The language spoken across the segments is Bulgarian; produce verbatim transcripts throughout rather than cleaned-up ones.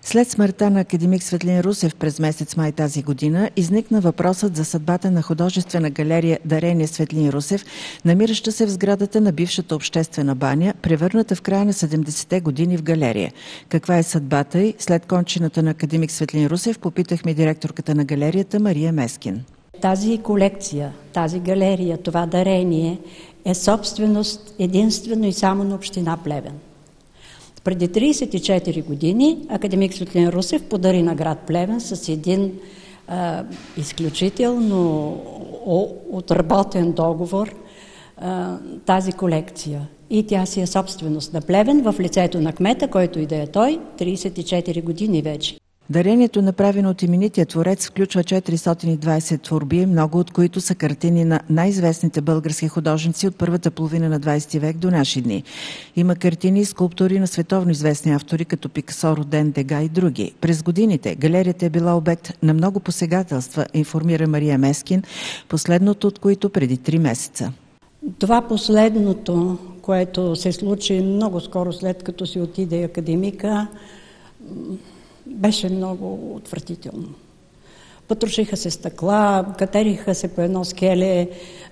След смъртта на академик Светлин Русев през месец май тази година изникна въпросът за съдбата на художествена галерия Дарение Светлин Русев, намираща се в сградата на бившата обществена баня, превърната в края на седемдесетте години в галерия. Каква е съдбата й? След кончината на академик Светлин Русев попитахме директорката на галерията Мария Мескин. Тази колекция, тази галерия, това дарение е собственост единствено и само на община Плевен. Преди тридесет и четири години академик Светлин Русев подари на град Плевен с един а, изключително отработен договор а, тази колекция. И тя си е собственост на Плевен в лицето на кмета, който и да е той, тридесет и четири години вече. Дарението, направено от именития творец, включва четиристотин и двадесет творби, много от които са картини на най-известните български художници от първата половина на двадесети век до наши дни. Има картини и скулптури на световно известни автори, като Пикасо, Роден, Дега и други. През годините галерията е била обект на много посегателства, информира Мария Мескин, последното от които преди три месеца. Това последното, което се случи много скоро след като си отиде академика, беше много отвратително. Потрошиха се стъкла, катериха се по едно скеле,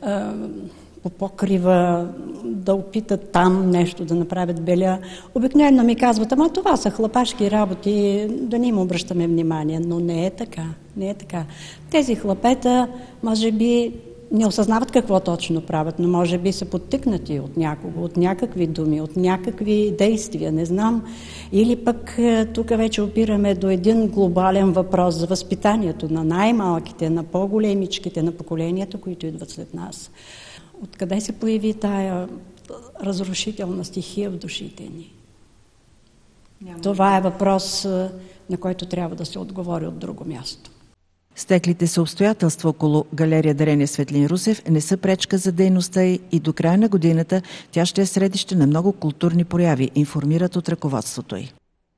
по покрива, да опитат там нещо да направят беля. Обикновено ми казват, ама това са хлапашки работи, да не им обръщаме внимание, но не е така. Не е така. Тези хлапета, може би, не осъзнават какво точно правят, но може би са подтикнати от някого, от някакви думи, от някакви действия, не знам. Или пък тук вече опираме до един глобален въпрос за възпитанието на най-малките, на по-големичките, на поколението, които идват след нас. Откъде се появи тая разрушителна стихия в душите ни? Няма. Това е въпрос, на който трябва да се отговори от друго място. Стеклите се обстоятелства около галерия Дарение Светлин Русев не са пречка за дейността й и до края на годината тя ще е средище на много културни прояви, информират от ръководството й.